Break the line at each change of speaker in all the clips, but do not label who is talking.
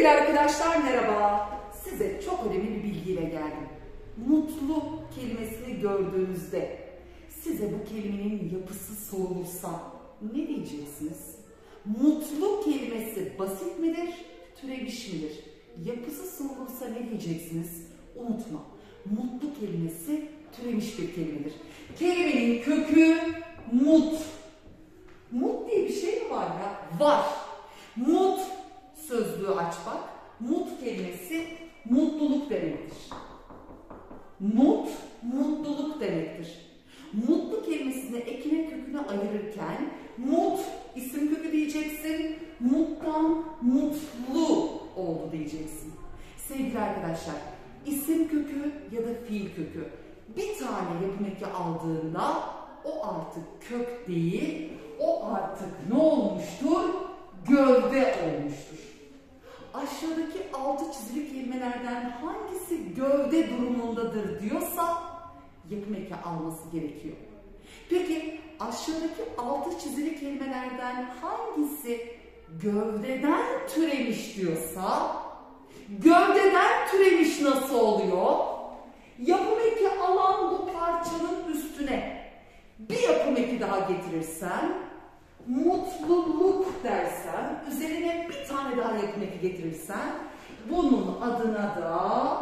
Sevgili arkadaşlar merhaba. Size çok önemli bir bilgiyle geldim. Mutlu kelimesini gördüğünüzde size bu kelimenin yapısı sorulursa ne diyeceksiniz? Mutlu kelimesi basit midir, türemiş midir? Yapısı sorulursa ne diyeceksiniz? Unutma. Mutlu kelimesi türemiş bir kelimedir. Kelimenin kökü mut. Mut diye bir şey mi var ya? Var. Mut sözlüğü aç bak. Mut kelimesi mutluluk demektir. Mut, mutluluk demektir. Mutlu kelimesini ekine köküne ayırırken mut isim kökü diyeceksin. Muttan mutlu oldu diyeceksin. Sevgili arkadaşlar, isim kökü ya da fiil kökü bir tane yapım eki aldığında o artık kök değil, o artık ne olmuştur? Gövde olmuştur. Aşağıdaki altı çizili kelimelerden hangisi gövde durumundadır diyorsa yapım eki alması gerekiyor. Peki aşağıdaki altı çizili kelimelerden hangisi gövdeden türemiş diyorsa gövdeden türemiş nasıl oluyor? Yapım eki alan bu parçanın üstüne bir yapım eki daha getirirsen, mutluluk dersen, üzerine bir tane daha yapım eki getirirsen, bunun adına da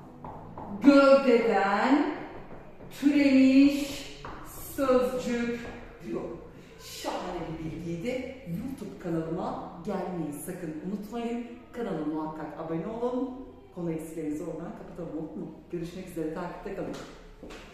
gövdeden türemiş sözcük diyor. Şahane bir bilgiydi. YouTube kanalıma gelmeyi sakın unutmayın. Kanalıma muhakkak abone olun. Konu eksilerinizi oradan kapatalım. Görüşmek üzere. Takipte kalın.